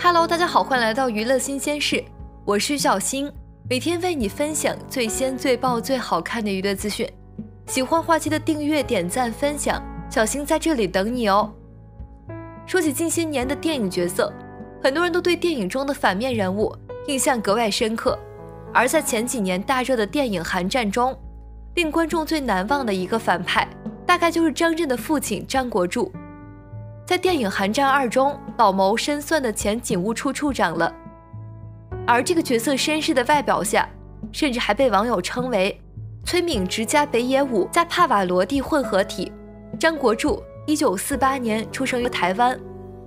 Hello， 大家好，欢迎来到娱乐新鲜事，我是小新，每天为你分享最鲜、最爆、最好看的娱乐资讯。喜欢话题的订阅、点赞、分享，小新在这里等你哦。说起近些年的电影角色，很多人都对电影中的反面人物印象格外深刻，而在前几年大热的电影《寒战》中，令观众最难忘的一个反派，大概就是张震的父亲张国柱。在电影《寒战2》中，老谋深算的前警务处处长了。而这个角色绅士的外表下，甚至还被网友称为崔敏植加北野武加帕瓦罗蒂混合体。张国柱1948年出生于台湾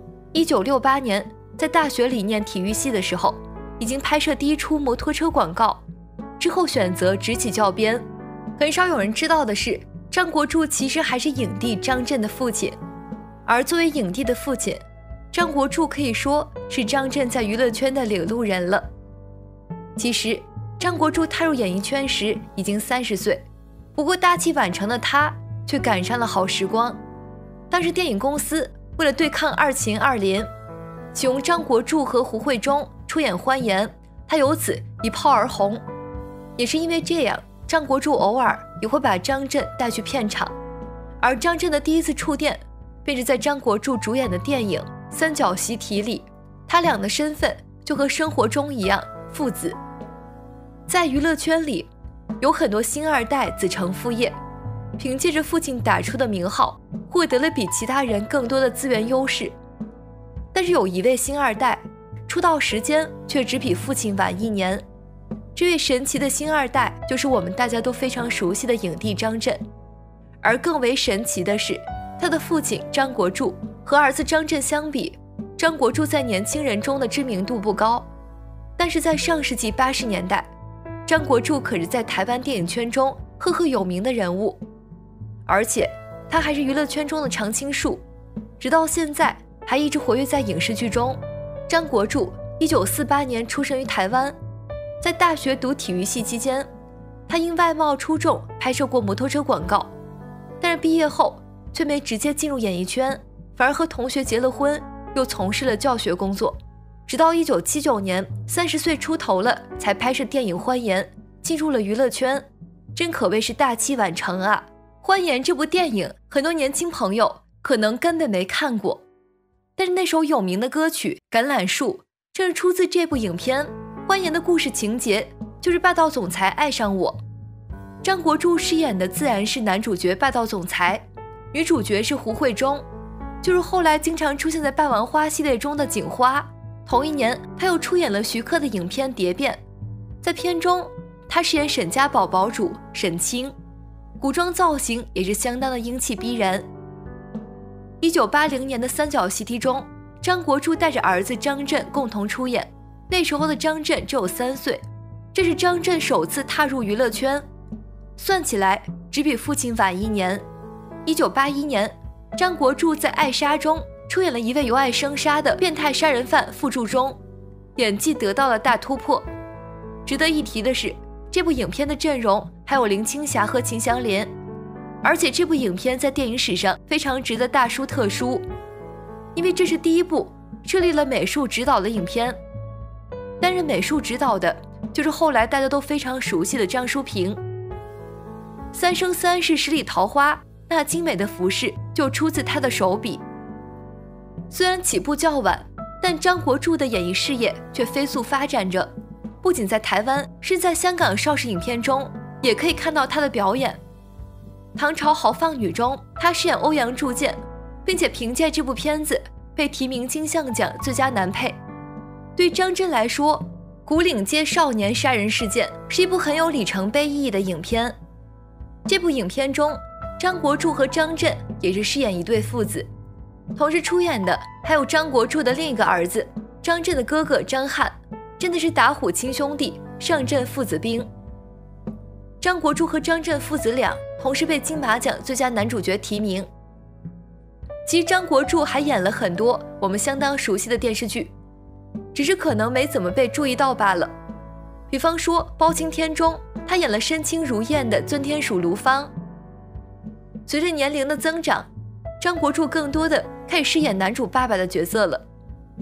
，1968年在大学里念体育系的时候，已经拍摄第一出摩托车广告，之后选择执起教鞭。很少有人知道的是，张国柱其实还是影帝张震的父亲。而作为影帝的父亲，张国柱可以说是张震在娱乐圈的领路人了。其实张国柱踏入演艺圈时已经30岁，不过大器晚成的他却赶上了好时光。当时电影公司为了对抗二秦二林，启用张国柱和胡慧中出演欢颜，他由此一炮而红。也是因为这样，张国柱偶尔也会把张震带去片场，而张震的第一次触电便是在张国柱主演的电影《三角习题》里，他俩的身份就和生活中一样，父子。在娱乐圈里，有很多星二代子承父业，凭借着父亲打出的名号，获得了比其他人更多的资源优势。但是有一位星二代，出道时间却只比父亲晚1年。这位神奇的星二代就是我们大家都非常熟悉的影帝张震。而更为神奇的是，他的父亲张国柱和儿子张震相比，张国柱在年轻人中的知名度不高，但是在上世纪80年代，张国柱可是在台湾电影圈中赫赫有名的人物，而且他还是娱乐圈中的常青树，直到现在还一直活跃在影视剧中。张国柱1948年出生于台湾，在大学读体育系期间，他因外貌出众拍摄过摩托车广告，但是毕业后却没直接进入演艺圈，反而和同学结了婚，又从事了教学工作，直到1979年30岁出头了才拍摄电影《欢颜》，进入了娱乐圈，真可谓是大器晚成啊。《欢颜》这部电影很多年轻朋友可能根本没看过，但是那首有名的歌曲《橄榄树》正是出自这部影片。《欢颜》的故事情节就是霸道总裁爱上我，张国柱饰演的自然是男主角霸道总裁，女主角是胡慧中，就是后来经常出现在霸王花系列中的警花。同一年，她又出演了徐克的影片《蝶变》，在片中她饰演沈家堡堡主沈清，古装造型也是相当的英气逼人。1980年的《三角习题》中，张国柱带着儿子张震共同出演，那时候的张震只有3岁，这是张震首次踏入娱乐圈，算起来只比父亲晚1年。1981年，张国柱在《爱杀》中出演了一位由爱生杀的变态杀人犯傅柱中，演技得到了大突破。值得一提的是，这部影片的阵容还有林青霞和秦祥林，而且这部影片在电影史上非常值得大书特书，因为这是第一部设立了美术指导的影片。担任美术指导的就是后来大家都非常熟悉的张淑平。三生三世十里桃花，那精美的服饰就出自他的手笔。虽然起步较晚，但张国柱的演艺事业却飞速发展着，不仅在台湾，甚至在香港邵氏影片中也可以看到他的表演。唐朝豪放女中，他饰演欧阳铸剑，并且凭借这部片子被提名金像奖最佳男配。对张震来说，古岭街少年杀人事件是一部很有里程碑意义的影片。这部影片中，张国柱和张震也是饰演一对父子，同时出演的还有张国柱的另一个儿子张震的哥哥张翰，真的是打虎亲兄弟，上阵父子兵。张国柱和张震父子俩同时被金马奖最佳男主角提名。其实张国柱还演了很多我们相当熟悉的电视剧，只是可能没怎么被注意到罢了。比方说《包青天》中，他演了身轻如燕的尊天属卢芳。随着年龄的增长，张国柱更多的开始饰演男主爸爸的角色了。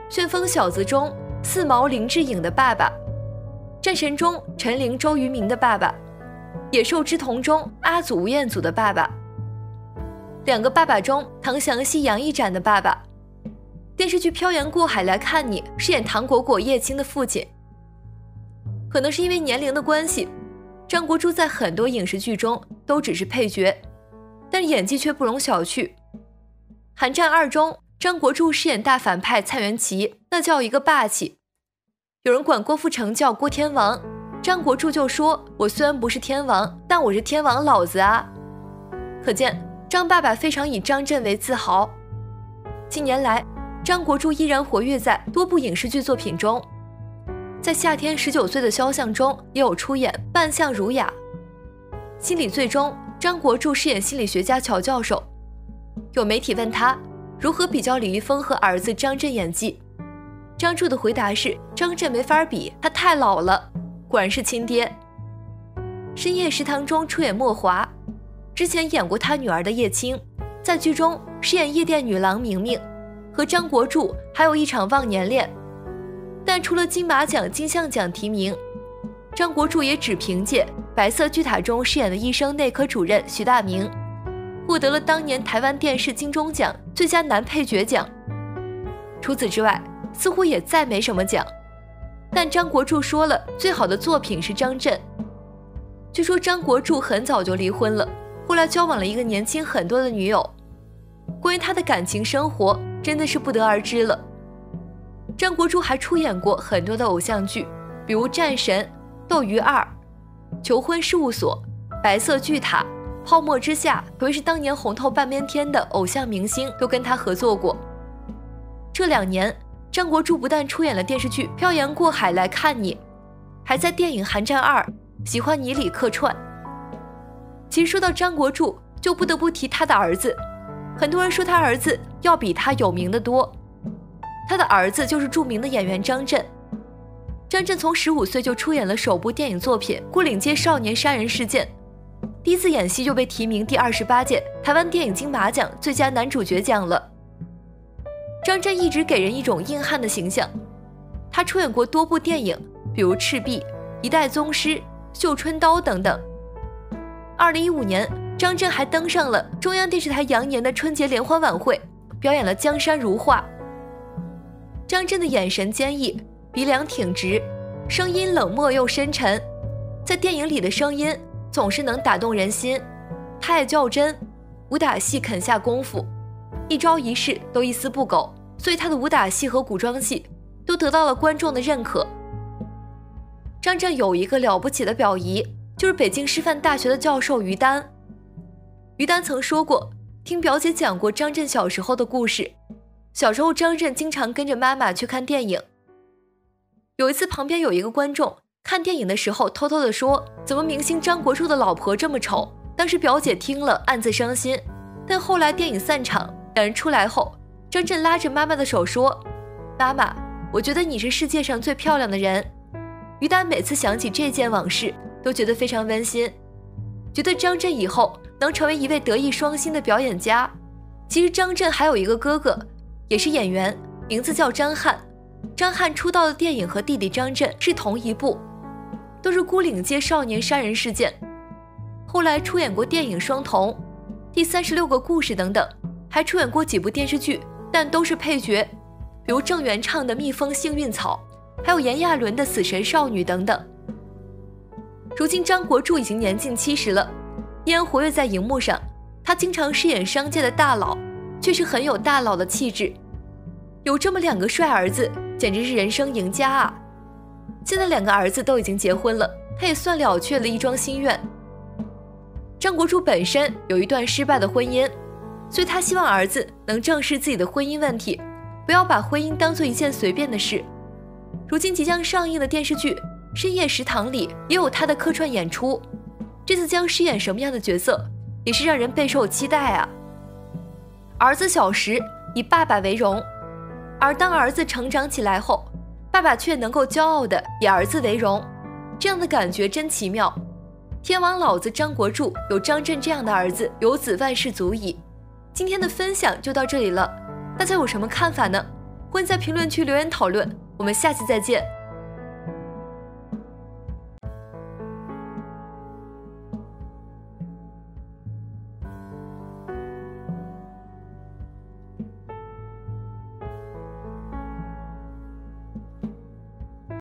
旋风小子中四毛林志颖的爸爸，战神中陈琳周渝民的爸爸，野兽之瞳中阿祖吴彦祖的爸爸，两个爸爸中唐祥熙杨一展的爸爸，电视剧《漂洋过海来看你》饰演唐果果叶青的父亲。可能是因为年龄的关系，张国柱在很多影视剧中都只是配角，但是演技却不容小觑。《寒战2》中，张国柱饰演大反派蔡元奇，那叫一个霸气。有人管郭富城叫郭天王，张国柱就说：“我虽然不是天王，但我是天王老子啊！”可见张爸爸非常以张震为自豪。近年来，张国柱依然活跃在多部影视剧作品中，在《夏天19岁的肖像》中也有出演扮相儒雅。《心理罪》中，张国柱饰演心理学家乔教授。有媒体问他如何比较李易峰和儿子张震演技，张柱的回答是：张震没法比，他太老了。果然是亲爹。深夜食堂中出演莫华，之前演过他女儿的叶青，在剧中饰演夜店女郎明明，和张国柱还有一场忘年恋。但除了金马奖、金像奖提名，张国柱也只凭借《白色巨塔》中饰演的医生内科主任徐大明，获得了当年台湾电视金钟奖最佳男配角奖。除此之外，似乎也再没什么奖。但张国柱说了，最好的作品是张震。据说张国柱很早就离婚了，后来交往了一个年轻很多的女友。关于他的感情生活，真的是不得而知了。张国柱还出演过很多的偶像剧，比如《战神》、《斗鱼2》、《求婚事务所》、《白色巨塔》、《泡沫之夏》，可谓是当年红透半边天的偶像明星都跟他合作过。这2年，张国柱不但出演了电视剧《漂洋过海来看你》，还在电影《寒战2》喜欢你里客串。其实说到张国柱，就不得不提他的儿子。很多人说他儿子要比他有名的多，他的儿子就是著名的演员张震。张震从15岁就出演了首部电影作品《牯岭街少年杀人事件》，第一次演戏就被提名第28届台湾电影金马奖最佳男主角奖了。张震一直给人一种硬汉的形象，他出演过多部电影，比如《赤壁》、《一代宗师》、《绣春刀》等等。2015年，张震还登上了中央电视台羊年的春节联欢晚会，表演了《江山如画》。张震的眼神坚毅，鼻梁挺直，声音冷漠又深沉，在电影里的声音总是能打动人心。他爱较真，武打戏肯下功夫，一招一式都一丝不苟，所以他的武打戏和古装戏都得到了观众的认可。张震有一个了不起的表姨，就是北京师范大学的教授于丹。于丹曾说过，听表姐讲过张震小时候的故事。小时候张震经常跟着妈妈去看电影，有一次旁边有一个观众看电影的时候偷偷地说，怎么明星张国柱的老婆这么丑。当时表姐听了暗自伤心，但后来电影散场，两人出来后，张震拉着妈妈的手说，妈妈，我觉得你是世界上最漂亮的人。于丹每次想起这件往事都觉得非常温馨，觉得张震以后能成为一位德艺双馨的表演家。其实张震还有一个哥哥，也是演员，名字叫张翰。张翰出道的电影和弟弟张震是同一部，都是牯岭街少年杀人事件。后来出演过电影《双瞳》、第36个故事等等，还出演过几部电视剧，但都是配角，比如郑元畅的《蜜蜂幸运草》，还有炎亚纶的《死神少女》等等。如今张国柱已经年近70了，依然活跃在荧幕上。他经常饰演商界的大佬，却是很有大佬的气质。有这么2个帅儿子，简直是人生赢家啊！现在2个儿子都已经结婚了，他也算了却了一桩心愿。张国柱本身有一段失败的婚姻，所以他希望儿子能正视自己的婚姻问题，不要把婚姻当做一件随便的事。如今即将上映的电视剧《深夜食堂》里也有他的客串演出，这次将饰演什么样的角色，也是让人备受期待啊！儿子小时以爸爸为荣，而当儿子成长起来后，爸爸却能够骄傲地以儿子为荣，这样的感觉真奇妙。天王老子张国柱有张震这样的儿子，有子万事足矣。今天的分享就到这里了，大家有什么看法呢？ 欢迎在评论区留言讨论。我们下期再见。